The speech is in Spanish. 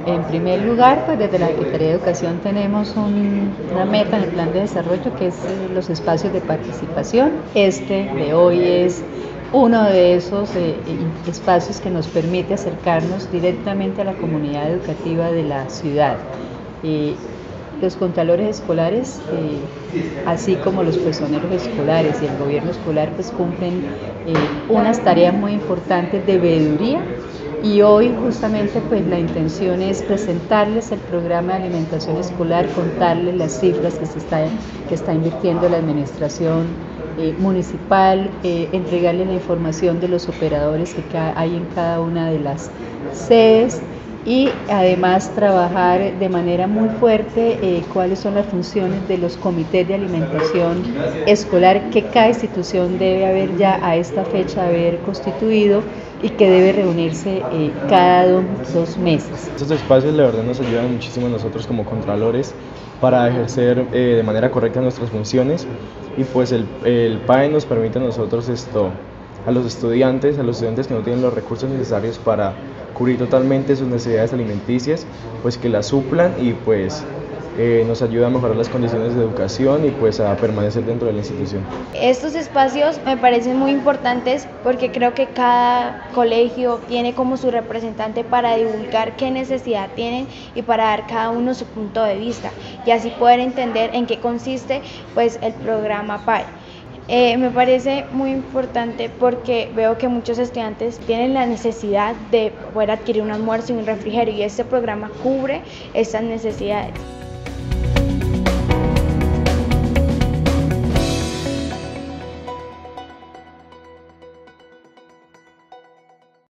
En primer lugar, pues desde la Secretaría de Educación tenemos una meta en el plan de desarrollo que es los espacios de participación. Este de hoy es uno de esos espacios que nos permite acercarnos directamente a la comunidad educativa de la ciudad. Los contralores escolares, así como los personeros escolares y el gobierno escolar, pues cumplen unas tareas muy importantes de veeduría, y hoy justamente pues la intención es presentarles el programa de alimentación escolar, contarles las cifras que está invirtiendo la administración municipal, entregarles la información de los operadores que hay en cada una de las sedes, y además trabajar de manera muy fuerte cuáles son las funciones de los comités de alimentación escolar que cada institución debe haber ya a esta fecha haber constituido y que debe reunirse cada 2 meses. Estos espacios la verdad nos ayudan muchísimo a nosotros como contralores para ejercer de manera correcta nuestras funciones, y pues el PAE nos permite a nosotros a los estudiantes que no tienen los recursos necesarios para cubrir totalmente sus necesidades alimenticias, pues que las suplan, y pues nos ayuda a mejorar las condiciones de educación y pues a permanecer dentro de la institución. Estos espacios me parecen muy importantes porque creo que cada colegio tiene como su representante para divulgar qué necesidad tienen y para dar cada uno su punto de vista y así poder entender en qué consiste pues el programa PAE. Me parece muy importante porque veo que muchos estudiantes tienen la necesidad de poder adquirir un almuerzo y un refrigerio, y este programa cubre estas necesidades.